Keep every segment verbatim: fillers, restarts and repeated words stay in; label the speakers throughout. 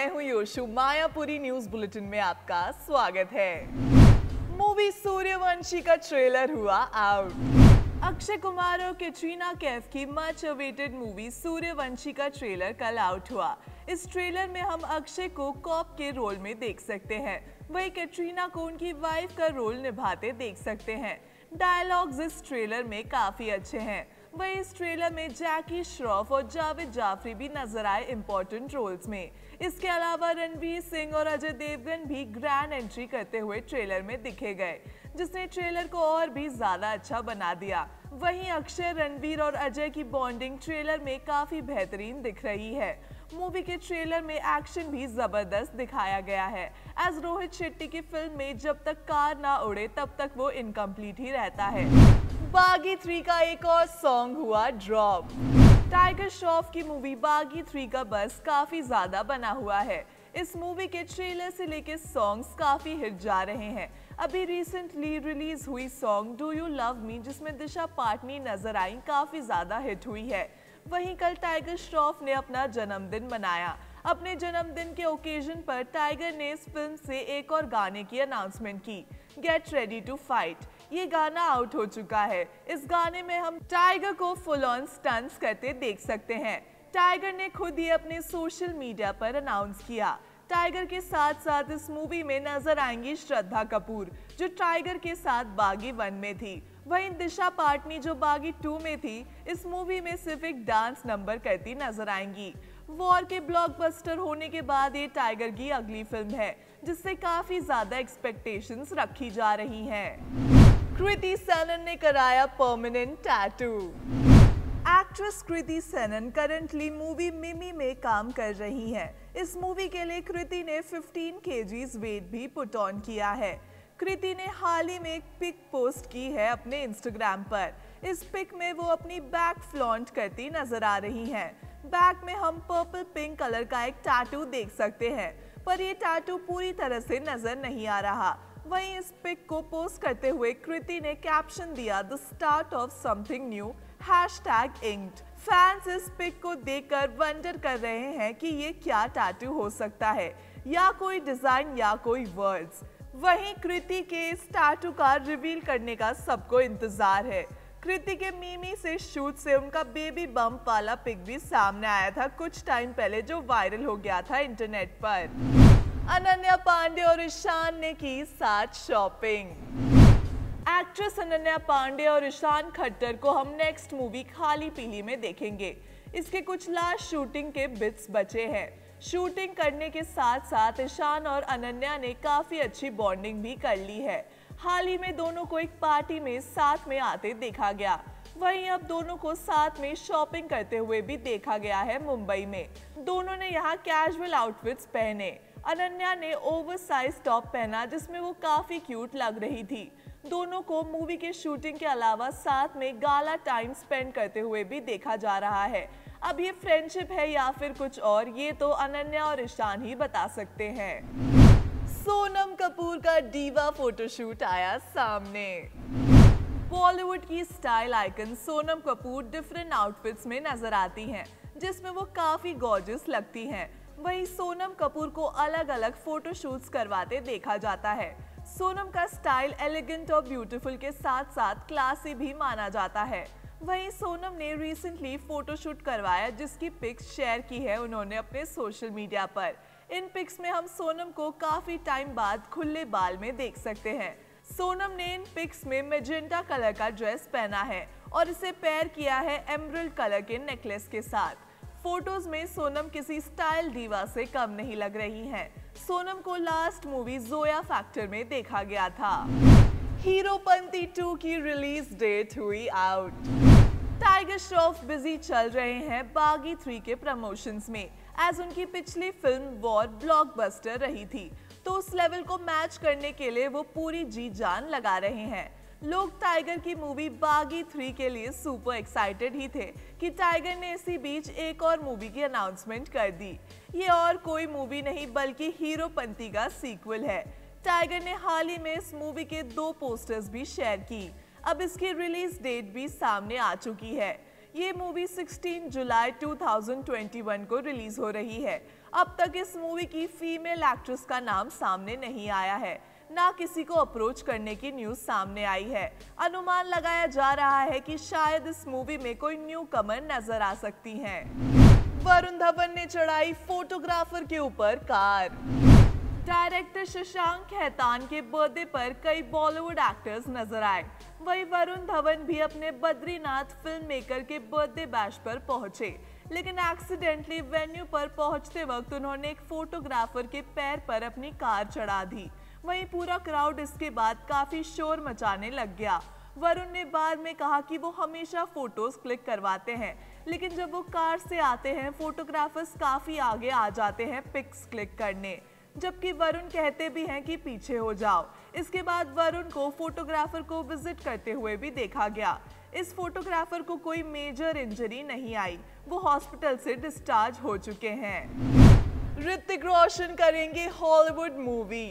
Speaker 1: मैं हूं योशु। Mayapuri news bulletin में आपका स्वागत है। मूवी सूर्यवंशी का ट्रेलर हुआ आउट। अक्षय कुमार और कैटरीना कैफ की मच अवेटेड मूवी सूर्यवंशी का ट्रेलर कल आउट हुआ। इस ट्रेलर में हम अक्षय को कॉप के रोल में देख सकते हैं, वहीं कैटरीना को उनकी वाइफ का रोल निभाते देख सकते हैं। डायलॉग्स इस ट्रेलर में काफी अच्छे हैं। वहीं इस ट्रेलर में जैकी श्रॉफ और जावेद जाफरी भी नजर आए इम्पोर्टेंट रोल्स में। इसके अलावा रणवीर सिंह और अजय देवगन भी ग्रैंड एंट्री करते हुए ट्रेलर में दिखे गए, जिसने ट्रेलर को और भी ज्यादा अच्छा बना दिया। वहीं अक्षय, रणवीर और अजय की बॉन्डिंग ट्रेलर में काफी बेहतरीन दिख रही है। मूवी के ट्रेलर में एक्शन भी जबरदस्त दिखाया गया है। एज रोहित शेट्टी की फिल्म में जब तक कार ना उड़े तब तक वो इनकम्प्लीट ही रहता है। बागी थ्री का एक और सॉन्ग हुआ ड्रॉप। टाइगर श्रॉफ की मूवी बागी थ्री का बस काफी ज्यादा बना हुआ है। इस मूवी के ट्रेलर से लेके सॉन्ग्स काफी हिट जा रहे हैं। अभी रिसेंटली रिलीज हुई song do you love me, जिसमें दिशा पाटनी नजर आई, काफी ज्यादा हिट हुई है। वहीं कल टाइगर श्रॉफ ने अपना जन्मदिन मनाया। अपने जन्मदिन के ओकेजन पर टाइगर ने इस फिल्म से एक और गाने की अनाउंसमेंट की, गेट रेडी टू फाइट। ये गाना आउट हो चुका है। इस गाने में हम टाइगर को फुल ऑन स्टंट्स करते देख सकते हैं। टाइगर ने खुद ही अपने सोशल मीडिया पर अनाउंस किया। टाइगर के साथ साथ इस मूवी में नजर आएंगी श्रद्धा कपूर, जो टाइगर के साथ बागी वन में थी। वहीं दिशा पाटनी, जो बागी टू में थी, इस मूवी में सिर्फ एक डांस नंबर करती नजर आएंगी। वॉर के ब्लॉकबस्टर होने के बाद ये टाइगर की अगली फिल्म है, जिससे काफी ज्यादा एक्सपेक्टेशंस रखी जा रही हैं। कृति सेनन ने कराया permanent tattoo. Actress Kriti Sanon currently movie Mimi में काम कर रही हैं। इस मूवी के लिए कृति ने पंद्रह केजीज वेट भी पुट ऑन किया है। कृति ने हाल ही में एक पिक पोस्ट की है अपने इंस्टाग्राम पर। इस पिक में वो अपनी बैक फ्लॉन्ट करती नजर आ रही हैं। बैक में हम पर्पल पिंक कलर का एक टैटू देख सकते हैं, पर ये टैटू पूरी तरह से नजर नहीं आ रहा। वहीं इस पिक को पोस्ट करते हुए कृति ने कैप्शन दिया, the start of something new, hashtag inked. Fans इस पिक को देखकर वंडर कर रहे हैं कि ये क्या टैटू हो सकता है, या कोई डिजाइन या कोई वर्ड्स। वहीं कृति के इस टैटू का रिवील करने का सबको इंतजार है। कृति के मिमी से शूट से उनका बेबी बम्प वाला पिक भी सामने आया था कुछ टाइम पहले, जो वायरल हो गया था इंटरनेट पर। अनन्या पांडे और ईशान ने की साथ शॉपिंग। एक्ट्रेस अनन्या पांडे और ईशान खट्टर को हम नेक्स्ट मूवी खाली पीली में देखेंगे। इसके कुछ लास्ट शूटिंग के बिट्स बचे हैं। शूटिंग करने के साथ साथ ईशान और अनन्या ने काफी अच्छी बॉन्डिंग भी कर ली है। हाल ही में दोनों को एक पार्टी में साथ में आते देखा गया। वहीं अब दोनों को साथ में शॉपिंग करते हुए भी देखा गया है मुंबई में। दोनों ने यहाँ कैजुअल आउटफिट्स पहने। अनन्या ने ओवरसाइज टॉप पहना, जिसमें वो काफी क्यूट लग रही थी। दोनों को मूवी के शूटिंग के अलावा साथ में गाला टाइम स्पेंड करते हुए भी देखा जा रहा है। अब ये फ्रेंडशिप है या फिर कुछ और, ये तो अनन्या और ईशान ही बता सकते हैं। सोनम कपूर का डीवा फोटोशूट आया सामने। बॉलीवुड की style icon Sonam Kapoor different outfits में नजर आती हैं, जिसमें वो काफी गॉर्जियस लगती हैं। वहीं सोनम कपूर को अलग अलग फोटोशूट्स करवाते देखा जाता है। सोनम का स्टाइल एलिगेंट और ब्यूटीफुल के साथ साथ क्लासी भी माना जाता है। वहीं सोनम ने रिसेंटली फोटोशूट करवाया, जिसकी पिक्स शेयर की है उन्होंने अपने सोशल मीडिया पर। इन पिक्स में हम सोनम को काफी टाइम बाद खुले बाल में देख सकते हैं। सोनम ने इन पिक्स में मैजेंटा कलर का ड्रेस पहना है और इसे पेयर किया है एमरल्ड कलर के नेकलेस के साथ। फोटोज में सोनम किसी स्टाइल दीवा से कम नहीं लग रही हैं। सोनम को लास्ट मूवी जोया फैक्टर में देखा गया था। हीरोपंती टू की रिलीज डेट हुई आउट। टाइगर श्रॉफ बिजी चल रहे हैं बागी थ्री के प्रमोशंस में, एज उनकी पिछली फिल्म वॉर ब्लॉकबस्टर रही थी, तो उस लेवल को मैच करने के लिए वो पूरी जी जान लगा रहे हैं। लोग टाइगर की मूवी बागी थ्री के लिए सुपर एक्साइटेड ही थे कि टाइगर ने इसी बीच एक और मूवी की अनाउंसमेंट कर दी। ये और कोई मूवी नहीं बल्कि हीरोपंती का सीक्वल है। टाइगर ने हाल ही में इस मूवी के दो पोस्टर्स भी शेयर की। अब इसकी रिलीज डेट भी सामने आ चुकी है। ये मूवी सोलह जुलाई दो हज़ार इक्कीस को रिलीज हो रही है। अब तक इस मूवी की फीमेल एक्ट्रेस का नाम सामने नहीं आया है, ना किसी को अप्रोच करने की न्यूज सामने आई है। अनुमान लगाया जा रहा है कि शायद इस मूवी में कोई न्यू कमर नजर आ सकती हैं। वरुण धवन ने चढ़ाई फोटोग्राफर के ऊपर कार। डायरेक्टर शशांक खेतान के बर्थडे पर कई बॉलीवुड एक्टर्स नजर आए। वहीं वरुण धवन भी अपने बद्रीनाथ फिल्म मेकर के बर्थडे बैश पर पहुंचे, लेकिन एक्सीडेंटली वेन्यू पर पहुंचते वक्त उन्होंने एक फोटोग्राफर के पैर पर अपनी कार चढ़ा दी। वहीं पूरा क्राउड इसके बाद काफी शोर मचाने लग गया। वरुण ने बाद में कहा कि वो हमेशा फोटोज क्लिक करवाते हैं, लेकिन जब वो कार से आते हैं फोटोग्राफर्स काफी आगे आ जाते हैं पिक्स क्लिक करने, जबकि वरुण कहते भी हैं कि पीछे हो जाओ। इसके बाद वरुण को फोटोग्राफर को विजिट करते हुए भी देखा गया। इस फोटोग्राफर को कोई मेजर इंजरी नहीं आई, वो हॉस्पिटल से डिस्चार्ज हो चुके हैं। ऋतिक रोशन करेंगे हॉलीवुड मूवी।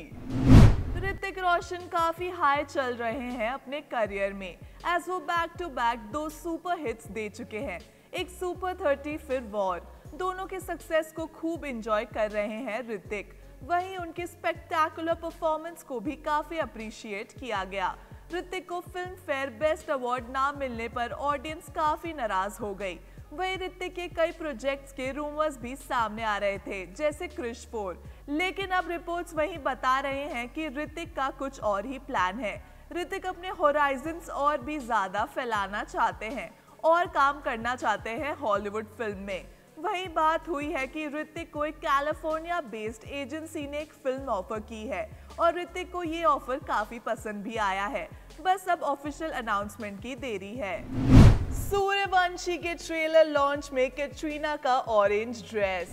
Speaker 1: ऋतिक रोशन काफी हाई चल रहे हैं अपने करियर में, एज वो बैक टू बैक दो सुपर हिट्स दे चुके हैं, एक सुपर थर्टी फिर वॉर। दोनों के सक्सेस को खूब एंजॉय कर रहे हैं ऋतिक। वहीं उनके स्पेक्टेकुलर परफॉर्मेंस को भी काफी अप्रिशिएट किया गया। ऋतिक को फिल्म फेयर बेस्ट अवार्ड ना मिलने पर ऑडियंस काफी नाराज हो गई। वहीं ऋतिक के कई प्रोजेक्ट्स के रूमर्स भी सामने आ रहे थे, जैसे क्रिश फोर, लेकिन अब रिपोर्ट्स वही बता रहे हैं कि ऋतिक का कुछ और ही प्लान है। ऋतिक अपने होराइजन्स और भी ज्यादा फैलाना चाहते हैं और काम करना चाहते हैं हॉलीवुड फिल्म में। वही बात हुई है कि ऋतिक को एक कैलिफोर्निया बेस्ड एजेंसी ने एक फिल्म ऑफर की है और ऋतिक को ये ऑफर काफी पसंद भी आया है। बस अब ऑफिशियल अनाउंसमेंट की देरी है। सूर्यवंशी के ट्रेलर लॉन्च में कैटरीना का ऑरेंज ड्रेस।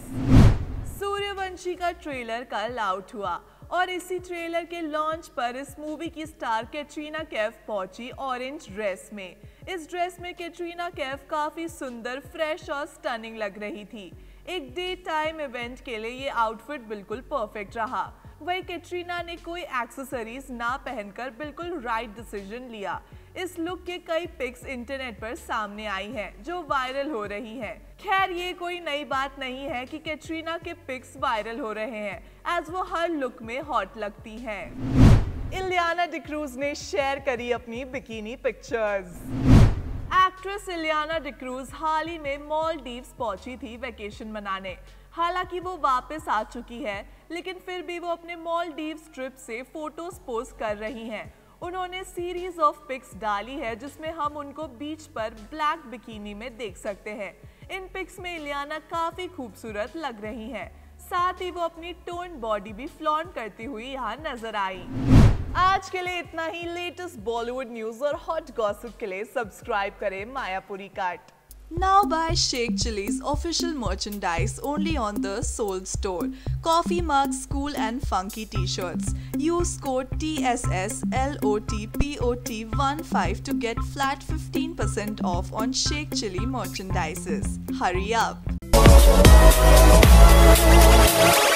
Speaker 1: सूर्यवंशी का ट्रेलर कल आउट हुआ और इसी ट्रेलर के लॉन्च पर इस मूवी की स्टार कैटरीना कैफ पहुंची ऑरेंज ड्रेस में। इस ड्रेस में कैटरीना कैफ काफी सुंदर, फ्रेश और स्टनिंग लग रही थी। एक डे टाइम इवेंट के लिए ये आउटफिट बिल्कुल परफेक्ट रहा। वही कैटरीना ने कोई एक्सेसरीज ना पहनकर बिल्कुल राइट डिसीजन लिया। इस लुक के कई पिक्स इंटरनेट पर सामने आई हैं, जो वायरल हो रही हैं। खैर, ये कोई नई बात नहीं है कि कैटरीना के पिक्स वायरल हो रहे हैं, एज वो हर लुक में हॉट लगती हैं। इलियाना डिक्रूज ने शेयर करी अपनी bikini pictures. Actress Ileana D'Cruz हाल ही में मालदीव्स पहुंची थी वेकेशन मनाने। हालांकि वो वापस आ चुकी है, लेकिन फिर भी वो अपने मालदीव्स ट्रिप से फोटोज पोस्ट कर रही हैं। उन्होंने सीरीज ऑफ पिक्स डाली है जिसमें हम उनको बीच पर ब्लैक बिकिनी में देख सकते हैं। इन पिक्स में इलियाना काफी खूबसूरत लग रही हैं। साथ ही वो अपनी टोन बॉडी भी फ्लॉन्ट करती हुई यहाँ नजर आई। आज के लिए इतना ही। लेटेस्ट बॉलीवुड न्यूज और हॉट गॉसिप के लिए सब्सक्राइब करें मायापुरी काट।
Speaker 2: Now buy Shake Chili's official merchandise only on the Soul Store. Coffee mugs, cool and funky t-shirts. Use code T S S L O T P O T fifteen to get flat fifteen percent off on Shake Chili merchandises. Hurry up!